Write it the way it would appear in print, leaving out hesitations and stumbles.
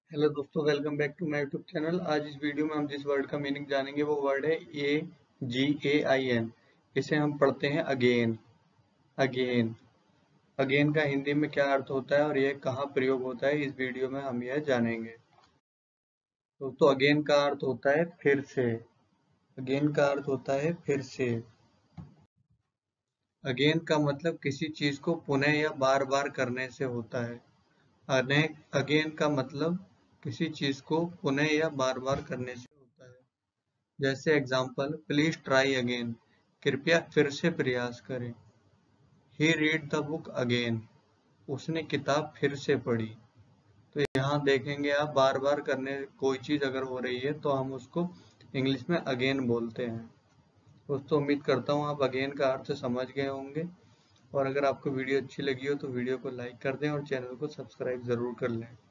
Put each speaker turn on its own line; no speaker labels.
Hello दोस्तों, welcome back to my YouTube channel. आज इस वीडियो में हम जिस वर्ड का मीनिंग जानेंगे वो वर्ड है AGAIN। इसे हम पढ़ते हैं अगेन। अगेन अगेन का हिंदी में क्या अर्थ होता है और यह कहाँ प्रयोग होता है, इस वीडियो में हम यह जानेंगे। दोस्तों, अगेन का अर्थ होता है फिर से। अगेन का अर्थ होता है फिर से। अगेन का मतलब किसी चीज को पुनः या बार बार करने से होता है। अगेन का मतलब किसी चीज को पुनः या बार बार करने से होता है। जैसे एग्जाम्पल, प्लीज ट्राई अगेन, कृपया फिर से प्रयास करें। He read the book again, उसने किताब फिर से पढ़ी। तो यहाँ देखेंगे आप, बार बार करने कोई चीज अगर हो रही है तो हम उसको इंग्लिश में अगेन बोलते हैं। दोस्तों, उम्मीद करता हूँ आप अगेन का अर्थ समझ गए होंगे। और अगर आपको वीडियो अच्छी लगी हो तो वीडियो को लाइक कर दें और चैनल को सब्सक्राइब जरूर कर लें।